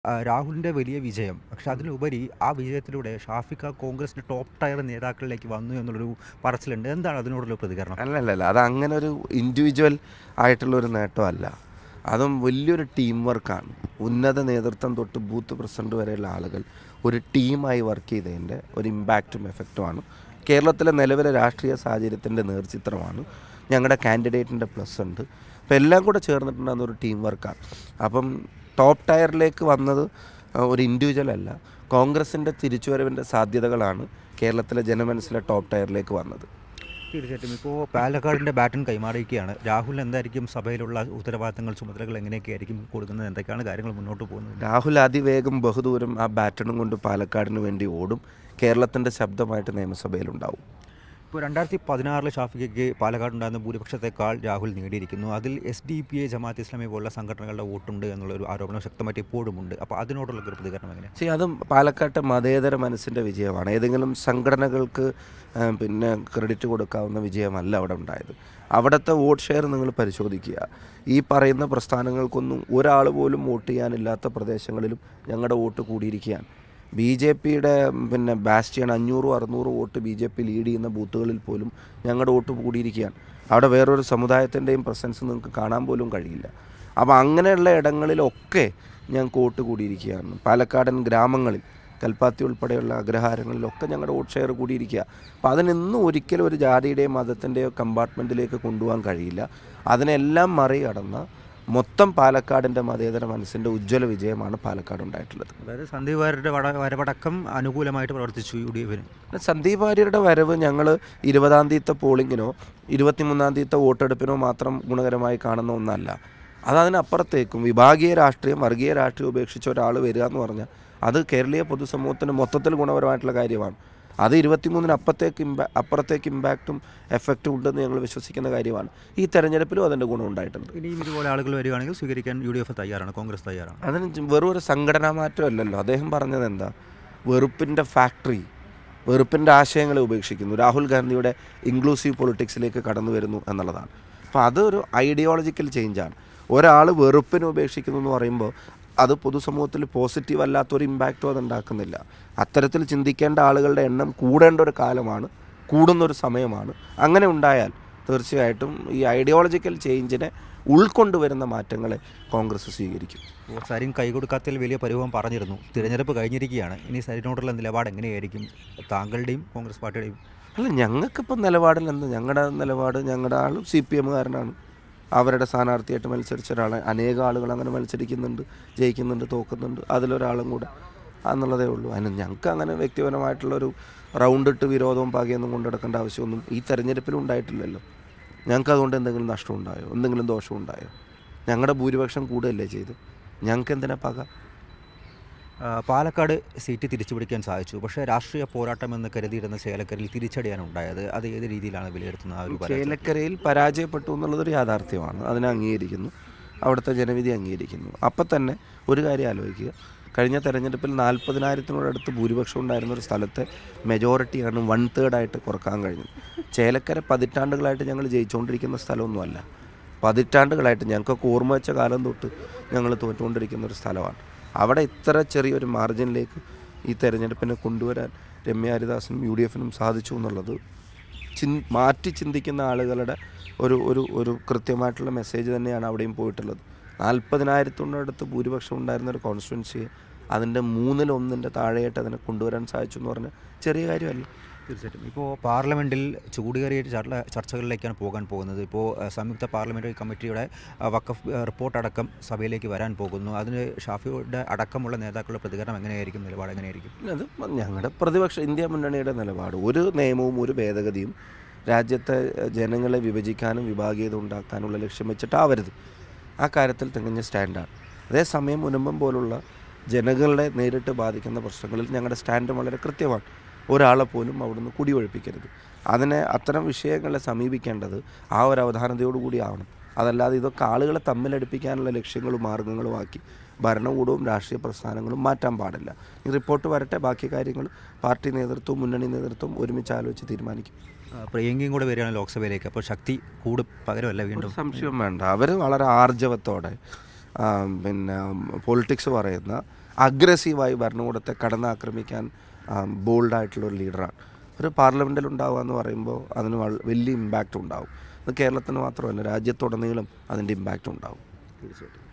രാഹുലിൻ്റെ വലിയ വിജയം. പക്ഷെ അതിലുപരി ആ വിജയത്തിലൂടെ ഷാഫിക്ക കോൺഗ്രസിൻ്റെ ടോപ്പ് ടയർ നേതാക്കളിലേക്ക് വന്നു എന്നുള്ളൊരു പറച്ചിലുണ്ട്. എന്താണ് അതിനോടുള്ള പ്രതികരണം? അല്ലല്ലല്ല, അത് അങ്ങനെ ഒരു ഇൻഡിവിജ്വൽ ആയിട്ടുള്ളൊരു നേട്ടമല്ല. അതും വലിയൊരു ടീം വർക്കാണ്. ഉന്നത നേതൃത്വം തൊട്ട് ബൂത്ത് പ്രസിഡന്റ് വരെയുള്ള ആളുകൾ ഒരു ടീമായി വർക്ക് ചെയ്തതിൻ്റെ ഒരു ഇമ്പാക്റ്റും എഫക്റ്റുമാണ്. കേരളത്തിലെ നിലവിലെ രാഷ്ട്രീയ സാഹചര്യത്തിൻ്റെ നേർചിത്രമാണ്. ഞങ്ങളുടെ കാൻഡിഡേറ്റിൻ്റെ പ്ലസ് ഉണ്ട്. അപ്പോൾ എല്ലാം കൂടെ ചേർന്നിട്ടുണ്ടാകുന്ന ഒരു ടീം വർക്കാണ്. അപ്പം ടോപ്പ് ടയറിലേക്ക് വന്നത് ഒരു ഇൻഡിവിജ്വൽ അല്ല, കോൺഗ്രസിൻ്റെ തിരിച്ചുവരവിൻ്റെ സാധ്യതകളാണ് കേരളത്തിലെ ജനമനസ്സിലെ ടോപ്പ് ടയറിലേക്ക് വന്നത്. തീർച്ചയായിട്ടും ഇപ്പോൾ പാലക്കാടിൻ്റെ ബാറ്റൺ കൈമാറിയിരിക്കുകയാണ്. രാഹുൽ എന്തായിരിക്കും സഭയിലുള്ള ഉത്തരവാദിത്തങ്ങൾ, ചുമതലകൾ എങ്ങനെയൊക്കെ ആയിരിക്കും കൊടുക്കുന്നത്? എന്തൊക്കെയാണ് കാര്യങ്ങൾ മുന്നോട്ട് പോകുന്നത്? രാഹുൽ അതിവേഗം ബഹുദൂരം ആ ബാറ്റണും കൊണ്ട് പാലക്കാടിന് വേണ്ടി ഓടും. കേരളത്തിൻ്റെ ശബ്ദമായിട്ട് നിയമസഭയിലുണ്ടാവും. ഇപ്പോൾ 2016 ഷാഫിക്കയ്ക്ക് പാലക്കാടുണ്ടായിരുന്ന ഭൂരിപക്ഷത്തെക്കാൾ രാഹുൽ നേടിയിരിക്കുന്നു. അതിൽ SDPI, ജമാഅത്ത് ഇസ്ലാമി പോലുള്ള സംഘടനകളുടെ വോട്ടുണ്ട് എന്നുള്ളൊരു ആരോപണം ശക്തമായിട്ട് ഇപ്പോഴുമുണ്ട്. അപ്പോൾ അതിനോടുള്ള ഒരു പ്രതികരണം എങ്ങനെയാണ്? അതും പാലക്കാട്ടെ മതേതര മനസ്സിൻ്റെ വിജയമാണ്. ഏതെങ്കിലും സംഘടനകൾക്ക് പിന്നെ ക്രെഡിറ്റ് കൊടുക്കാവുന്ന വിജയമല്ല അവിടെ ഉണ്ടായത്. അവിടുത്തെ വോട്ട് ഷെയർ നിങ്ങൾ പരിശോധിക്കുക. ഈ പറയുന്ന പ്രസ്ഥാനങ്ങൾക്കൊന്നും ഒരാൾ പോലും വോട്ട് ചെയ്യാനില്ലാത്ത പ്രദേശങ്ങളിലും ഞങ്ങളുടെ വോട്ട് കൂടിയിരിക്കുകയാണ്. BJPയുടെ പിന്നെ ബാസ്റ്റിയൻ 500-600 വോട്ട് BJP ലീഡ് ചെയ്യുന്ന ബൂത്തുകളിൽ പോലും ഞങ്ങളുടെ വോട്ട് കൂടിയിരിക്കുകയാണ്. അവിടെ വേറൊരു സമുദായത്തിൻ്റെയും പ്രസൻസ് നിങ്ങൾക്ക് കാണാൻ പോലും കഴിയില്ല. അപ്പോൾ അങ്ങനെയുള്ള ഇടങ്ങളിലൊക്കെ ഞങ്ങൾക്ക് വോട്ട് കൂടിയിരിക്കുകയാണ്. പാലക്കാടൻ ഗ്രാമങ്ങളിൽ, കൽപ്പാത്തി ഉൾപ്പെടെയുള്ള അഗ്രഹാരങ്ങളിലൊക്കെ ഞങ്ങളുടെ വോട്ട് ഷെയർ കൂടിയിരിക്കുക. അപ്പോൾ അതിനൊന്നും ഒരിക്കലും ഒരു ജാതിയുടെയോ മതത്തിൻ്റെയോ കമ്പാർട്ട്മെൻറ്റിലേക്ക് കൊണ്ടുപോകാൻ കഴിയില്ല. അതിനെല്ലാം മറികടന്ന മൊത്തം പാലക്കാടിൻ്റെ മതേതര മനസ്സിൻ്റെ ഉജ്ജ്വല വിജയമാണ് പാലക്കാട് ഉണ്ടായിട്ടുള്ളത്. അതായത് സന്ദീപ് വാര്യരുടെ വരവടക്കം അനുകൂലമായിട്ട് പ്രവർത്തിച്ചു UDFന്. സന്ദീപ് വാര്യരുടെ വരവ് ഞങ്ങൾ 20-ാം തീയതി പോളിങ്ങിനോ 23-ാം തീയതി വോട്ടെടുപ്പിനോ മാത്രം ഗുണകരമായി കാണുന്ന ഒന്നല്ല. അതിനപ്പുറത്തേക്കും വിഭാഗീയ രാഷ്ട്രീയം, വർഗീയ രാഷ്ട്രീയം ഉപേക്ഷിച്ച ഒരാൾ വരിക എന്ന് പറഞ്ഞാൽ അത് കേരളീയ പൊതുസമൂഹത്തിന് മൊത്തത്തിൽ ഗുണപരമായിട്ടുള്ള കാര്യമാണ്. അത് 23-ന് അപ്പുറത്തേക്ക് ഇമ്പാക്റ്റും എഫക്റ്റും ഉണ്ടെന്ന് ഞങ്ങൾ വിശ്വസിക്കുന്ന കാര്യമാണ്. ഈ തെരഞ്ഞെടുപ്പിലും അതിൻ്റെ ഗുണം ഉണ്ടായിട്ടുണ്ട്. ഇനിയും ഇതുപോലെ ആളുകൾ വരികയാണെങ്കിൽ സ്വീകരിക്കാൻ UDF തയ്യാറാണ്, കോൺഗ്രസ് തയ്യാറാണ്. അതിന് വെറും ഒരു സംഘടനാ മാറ്റമല്ലല്ലോ. അദ്ദേഹം പറഞ്ഞത് എന്താ? വെറുപ്പിൻ്റെ ഫാക്ടറി, വെറുപ്പിൻ്റെ ആശയങ്ങളെ ഉപേക്ഷിക്കുന്നു, രാഹുൽ ഗാന്ധിയുടെ ഇൻക്ലൂസീവ് പൊളിറ്റിക്സിലേക്ക് കടന്നു വരുന്നു എന്നുള്ളതാണ്. അപ്പോൾ അതൊരു ഐഡിയോളജിക്കൽ ചേഞ്ചാണ്. ഒരാൾ വെറുപ്പിനെ ഉപേക്ഷിക്കുന്നു എന്ന് പറയുമ്പോൾ അത് പൊതുസമൂഹത്തിൽ പോസിറ്റീവ് അല്ലാത്തൊരു ഇമ്പാക്റ്റും അതുണ്ടാക്കുന്നില്ല. അത്തരത്തിൽ ചിന്തിക്കേണ്ട ആളുകളുടെ എണ്ണം കൂടേണ്ട ഒരു കാലമാണ്, കൂടുന്നൊരു സമയമാണ്. അങ്ങനെ ഉണ്ടായാൽ തീർച്ചയായിട്ടും ഈ ഐഡിയോളജിക്കൽ ചേഞ്ചിനെ ഉൾക്കൊണ്ടുവരുന്ന മാറ്റങ്ങളെ കോൺഗ്രസ് സ്വീകരിക്കും. സരിൻ കൈകൊടുക്കാത്തതിൽ വലിയ പരിഭവം പറഞ്ഞിരുന്നു. തിരഞ്ഞെടുപ്പ് കഴിഞ്ഞിരിക്കുകയാണ്. ഇനി സരിനോടുള്ള നിലപാട് എങ്ങനെയായിരിക്കും താങ്കളുടെയും കോൺഗ്രസ് പാർട്ടിയുടെയും? അല്ല, ഞങ്ങൾക്കിപ്പോൾ നിലപാടിലെന്ത്? ഞങ്ങളുടെ നിലപാട്, ഞങ്ങളുടെ ആൾ CPM കാരനാണ്. അവരുടെ സ്ഥാനാർത്ഥിയായിട്ട് മത്സരിച്ച ഒരാളെ അനേകം ആളുകൾ അങ്ങനെ മത്സരിക്കുന്നുണ്ട്, ജയിക്കുന്നുണ്ട്, തോക്കുന്നുണ്ട്. അതിലൊരാളും കൂടെ എന്നുള്ളതേ ഉള്ളൂ. അതിന് ഞങ്ങൾക്ക് അങ്ങനെ വ്യക്തിപരമായിട്ടുള്ളൊരു റൗണ്ടിട്ട് വിരോധവും പകയൊന്നും കൊണ്ടെടുക്കേണ്ട ആവശ്യമൊന്നും ഈ തെരഞ്ഞെടുപ്പിലും ഉണ്ടായിട്ടില്ലല്ലോ. ഞങ്ങൾക്ക് അതുകൊണ്ട് എന്തെങ്കിലും നഷ്ടം ഉണ്ടായോ, എന്തെങ്കിലും ദോഷം ഉണ്ടായോ? ഞങ്ങളുടെ ഭൂരിപക്ഷം കൂടുകയല്ലേ ചെയ്ത്. ഞങ്ങൾക്ക് എന്തിനാ പക? പാലക്കാട് സീറ്റ് തിരിച്ചുപിടിക്കാൻ സാധിച്ചു. പക്ഷേ രാഷ്ട്രീയ പോരാട്ടം എന്ന് കരുതിയിരുന്ന ചേലക്കരയിൽ തിരിച്ചടിയാണ് ഉണ്ടായത്. അത് ഏത് രീതിയിലാണ് വിലയിരുത്തുന്നത്? ആ ഒരു ചേലക്കരയിൽ പരാജയപ്പെട്ടു എന്നുള്ളതൊരു യാഥാർത്ഥ്യമാണ്. അതിനെ അംഗീകരിക്കുന്നു, അവിടുത്തെ ജനവിധി അംഗീകരിക്കുന്നു. അപ്പം തന്നെ ഒരു കാര്യം ആലോചിക്കുക. കഴിഞ്ഞ തെരഞ്ഞെടുപ്പിൽ 40,000-നോടടുത്ത് ഭൂരിപക്ഷം ഉണ്ടായിരുന്നൊരു സ്ഥലത്തെ മെജോറിറ്റിയാണ് 1/3 കുറക്കാൻ കഴിഞ്ഞത്. ചേലക്കര പതിറ്റാണ്ടുകളായിട്ട് ഞങ്ങൾ ജയിച്ചുകൊണ്ടിരിക്കുന്ന സ്ഥലമൊന്നുമല്ല. പതിറ്റാണ്ടുകളായിട്ട് ഞങ്ങൾക്കൊക്കെ ഓർമ്മ വെച്ച കാലം തൊട്ട് ഞങ്ങൾ തോറ്റുകൊണ്ടിരിക്കുന്ന ഒരു സ്ഥലമാണ്. അവിടെ ഇത്ര ചെറിയൊരു മാർജിനിലേക്ക് ഈ തെരഞ്ഞെടുപ്പിനെ കൊണ്ടുവരാൻ രമ്യ ഹരിദാസിനും UDFനും സാധിച്ചു എന്നുള്ളത് മാറ്റി ചിന്തിക്കുന്ന ആളുകളുടെ ഒരു കൃത്യമായിട്ടുള്ള മെസ്സേജ് തന്നെയാണ് അവിടെയും പോയിട്ടുള്ളത്. 40,000-നോടടുത്ത് ഭൂരിപക്ഷം ഉണ്ടായിരുന്ന ഒരു കോൺസ്റ്റിറ്റ്യുവൻസിയെ അതിൻ്റെ 1/3 താഴെയായിട്ട് അതിനെ കൊണ്ടുവരാൻ സാധിച്ചു എന്ന് പറഞ്ഞാൽ ചെറിയ കാര്യമല്ല. തീർച്ചയായിട്ടും. ഇപ്പോൾ പാർലമെൻറ്റിൽ ചൂടുകയറിയ ചർച്ചകളിലേക്കാണ് പോകാൻ പോകുന്നത്. ഇപ്പോൾ സംയുക്ത പാർലമെൻ്ററി കമ്മിറ്റിയുടെ വഖഫ് റിപ്പോർട്ടടക്കം സഭയിലേക്ക് വരാൻ പോകുന്നു. അതിന് ഷാഫിയുടെ അടക്കമുള്ള നേതാക്കളുടെ പ്രതികരണം എങ്ങനെയായിരിക്കും, നിലപാട് എങ്ങനെയായിരിക്കും? അത് ഞങ്ങളുടെ പ്രതിപക്ഷ ഇന്ത്യ മുന്നണിയുടെ നിലപാട്, ഒരു നിയമവും ഒരു ഭേദഗതിയും രാജ്യത്തെ ജനങ്ങളെ വിഭജിക്കാനും വിഭാഗീയത ഉണ്ടാക്കാനുള്ള ലക്ഷ്യം വെച്ചിട്ടാവരുത്. ആ കാര്യത്തിൽ തികഞ്ഞ സ്റ്റാൻഡാണ്. അതേസമയം മുനമ്പം പോലുള്ള ജനങ്ങളെ നേരിട്ട് ബാധിക്കുന്ന പ്രശ്നങ്ങളിൽ ഞങ്ങളുടെ സ്റ്റാൻഡ് വളരെ കൃത്യമാണ്. ഒരാളെ പോലും അവിടുന്ന് കുടിയൊഴിപ്പിക്കരുത്. അത്തരം വിഷയങ്ങളെ സമീപിക്കേണ്ടത് ആ ഒരു അവധാനതയോടുകൂടി ആവണം. അതല്ലാതെ ഇതൊക്കെ ആളുകളെ തമ്മിലടുപ്പിക്കാനുള്ള ലക്ഷ്യങ്ങളും മാർഗ്ഗങ്ങളും ആക്കി ഭരണകൂടവും രാഷ്ട്രീയ പ്രസ്ഥാനങ്ങളും മാറ്റാൻ പാടില്ല. ഈ റിപ്പോർട്ട് വരട്ടെ, ബാക്കി കാര്യങ്ങൾ പാർട്ടി നേതൃത്വവും മുന്നണി നേതൃത്വവും ഒരുമിച്ച് ആലോചിച്ച് തീരുമാനിക്കും. പ്രിയങ്കയും കൂടെ വരികയാണ് ലോക്സഭയിലേക്ക്. അപ്പോൾ ശക്തി പകരമല്ല, വീണ്ടും സംശയം വേണ്ട. അവർ വളരെ ആർജവത്തോടെ പിന്നെ പൊളിറ്റിക്സ് പറയുന്ന അഗ്രസീവായി ഭരണകൂടത്തെ കടന്നാക്രമിക്കാൻ ബോൾഡായിട്ടുള്ള ഒരു ലീഡറാണ്. ഒരു പാർലമെൻറ്റിൽ ഉണ്ടാവുക എന്ന് പറയുമ്പോൾ അതിന് വലിയ ഇമ്പാക്റ്റ് ഉണ്ടാവും. അത് കേരളത്തിന് മാത്രമല്ല, രാജ്യത്തുടനീളം അതിൻ്റെ ഇമ്പാക്റ്റ് ഉണ്ടാവും. തീർച്ചയായിട്ടും.